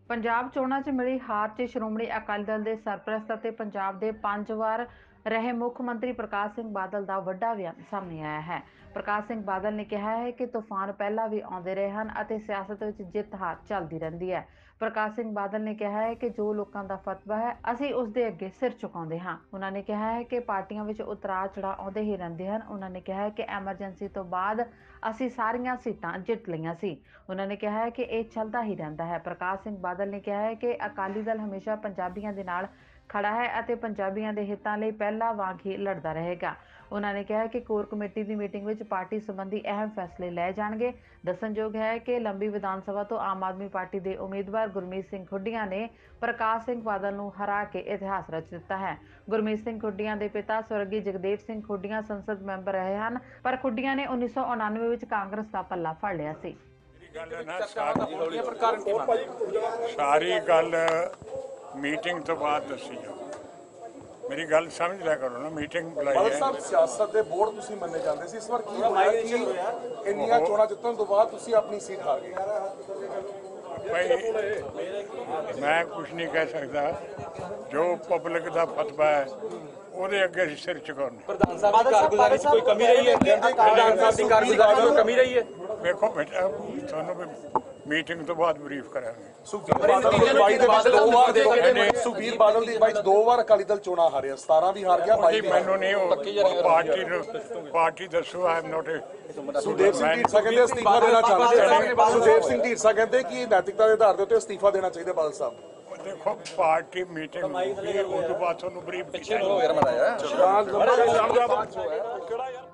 पंजाब चोणां 'ਚ मिली हार 'ਚ ਸ਼੍ਰੋਮਣੀ ਅਕਾਲੀ ਦਲ ਦੇ ਸਰਪ੍ਰਸਤ ਅਤੇ ਪੰਜਾਬ ਦੇ 5 ਵਾਰ ਰਹੇ ਮੁੱਖ ਮੰਤਰੀ ਪ੍ਰਕਾਸ਼ ਸਿੰਘ ਬਾਦਲ ਦਾ ਵੱਡਾ ਬਿਆਨ ਸਾਹਮਣੇ ਆਇਆ ਹੈ। ਪ੍ਰਕਾਸ਼ ਸਿੰਘ ਬਾਦਲ ਨੇ ਕਿਹਾ ਹੈ ਕਿ ਤੂਫਾਨ ਪਹਿਲਾਂ ਵੀ ਆਉਂਦੇ ਰਹੇ ਹਨ ਅਤੇ ਸਿਆਸਤ ਵਿੱਚ ਜਿੱਤ ਹਾਰ ਚੱਲਦੀ ਰਹਿੰਦੀ ਹੈ। ਪ੍ਰਕਾਸ਼ ਸਿੰਘ ਬਾਦਲ ਨੇ ਕਿਹਾ ਹੈ ਕਿ ਜੋ ਲੋਕਾਂ ਦਾ ਫਤਵਾ ਹੈ ਅਸੀਂ ਉਸ ਦੇ ਅੱਗੇ ਸਿਰ ਝੁਕਾਉਂਦੇ ਹਾਂ। ਉਹਨਾਂ ਨੇ ਕਿਹਾ ਹੈ ਕਿ ਪਾਰਟੀਆਂ ਵਿੱਚ ਉਤਰਾਅ ਚੜ੍ਹਾਅ ਆਉਂਦੇ ਹੀ ਰਹਿੰਦੇ ਹਨ। ਉਹਨਾਂ ਨੇ ਕਿਹਾ ਹੈ ਕਿ ਐਮਰਜੈਂਸੀ ਤੋਂ ਬਾਅਦ ਅਸੀਂ ਸਾਰੀਆਂ ਸੀਟਾਂ ਜਿੱਤ ਲਈਆਂ ਸੀ। ਉਹਨਾਂ ਨੇ ਕਿਹਾ ਹੈ ਕਿ ਇਹ ਚੱਲਦਾ ਹੀ ਰਹਿੰਦਾ ਹੈ। ਪ੍ਰਕਾਸ਼ ਸਿੰਘ ਬਾਦਲ ਨੇ ਕਿਹਾ ਹੈ ਕਿ ਅਕਾਲੀ ਦਲ ਹਮੇਸ਼ਾ ਪੰਜਾਬੀਆਂ ਦੇ ਨਾਲ ਖੜਾ ਹੈ ਅਤੇ ਪੰਜਾਬੀਆਂ ਦੇ ਹਿੱਤਾਂ ਲਈ ਪਹਿਲਾਂ ਵਾਂਗ ਹੀ ਲੜਦਾ ਰਹੇਗਾ। ਉਹਨਾਂ ਨੇ ਕਿਹਾ ਕਿ ਕੋਰ ਕਮੇਟੀ ਦੀ ਮੀਟਿੰਗ ਵਿੱਚ ਪਾਰਟੀ ਸੰਬੰਧੀ ਅਹਿਮ ਫੈਸਲੇ ਲਏ ਜਾਣਗੇ। ਦੱਸਣਯੋਗ ਹੈ ਕਿ ਲੰਬੀ ਵਿਧਾਨ ਸਭਾ ਤੋਂ ਆਮ ਆਦਮੀ ਪਾਰਟੀ ਦੇ ਉਮੀਦਵਾਰ ਗੁਰਮੀਤ ਸਿੰਘ ਖੁੱਡੀਆਂ ਨੇ ਪ੍ਰਕਾਸ਼ ਸਿੰਘ ਬਾਦਲ ਨੂੰ ਹਰਾ ਕੇ ਇਤਿਹਾਸ ਰਚ ਦਿੱਤਾ ਹੈ। ਗੁਰਮੀਤ ਸਿੰਘ ਖੁੱਡੀਆਂ ਦੇ ਪਿਤਾ ਸਵਰਗੀ ਜਗਦੇਵ ਸਿੰਘ ਖੁੱਡੀਆਂ ਸੰਸਦ ਮੈਂਬਰ ਰਹੇ ਹਨ, ਪਰ ਖੁੱਡੀਆਂ ਨੇ 1999 ਵਿੱਚ ਕਾਂਗਰਸ ਦਾ ਪੱਲਾ ਫੜ ਲਿਆ ਸੀ। सारी गल मीटिंग तो बाद दसी जाओ। मेरी गल समझ लिया करो ना। मीटिंग बुलाई है सियासत दे बोर्ड तुसी मनने चाहते सी, इस बार की होया कि इंनियां चोणां जितण तो बाद तुसी अपनी सीट हार गए। भाई मैं कुछ नहीं कह सकता। जो पब्लिक का फतवा है ਉਹਦੇ ਅੱਗੇ ਸਿਰ ਝੁਕਾਉਣੇ। ਪ੍ਰਧਾਨ ਸਾਹਿਬ ਦੀ ਕਾਰਗੁਜ਼ਾਰੀ 'ਚ ਕੋਈ ਕਮੀ ਰਹੀ ਹੈ? ਪ੍ਰਧਾਨ ਸਾਹਿਬ ਦੀ ਕਾਰਗੁਜ਼ਾਰੀ 'ਚ ਕੋਈ ਕਮੀ ਰਹੀ ਹੈ? ਵੇਖੋ ਬੇਟਾ, ਤੁਹਾਨੂੰ ਵੀ ਮੀਟਿੰਗ ਤੋਂ ਬਾਅਦ ਬਰੀਫ ਕਰਾਂਗੇ। ਸੁਖਬੀਰ ਬਾਦਲ ਦੀ ਬਾਈ 'ਚ 2 ਵਾਰ ਅਕਾਲੀ ਦਲ ਚੋਣਾਂ ਹਾਰਿਆ, 17 ਵੀ ਹਾਰ ਗਿਆ, 22 ਵੀ। ਮੈਨੂੰ ਨਹੀਂ ਉਹ ਪਾਰਟੀ ਦੱਸੋ। I am not Sukhdev Singh Dhindsa ਕਹਿੰਦੇ ਅਸਤੀਫਾ ਦੇਣਾ ਚਾਹੁੰਦੇ। ਸੁਖਦੇਵ ਸਿੰਘ ਢੀਂਡਸਾ ਕਹਿੰਦੇ ਕਿ ਨੈਤਿਕਤਾ ਦੇ ਆਧਾਰ ਦੇ ਉੱਤੇ ਅਸਤੀਫਾ ਦੇਣਾ ਚਾਹੀਦਾ ਬਾਦਲ ਸਾਹਿਬ। देखो पार्टी मीटिंग होगी, उस बाद ब्रीफ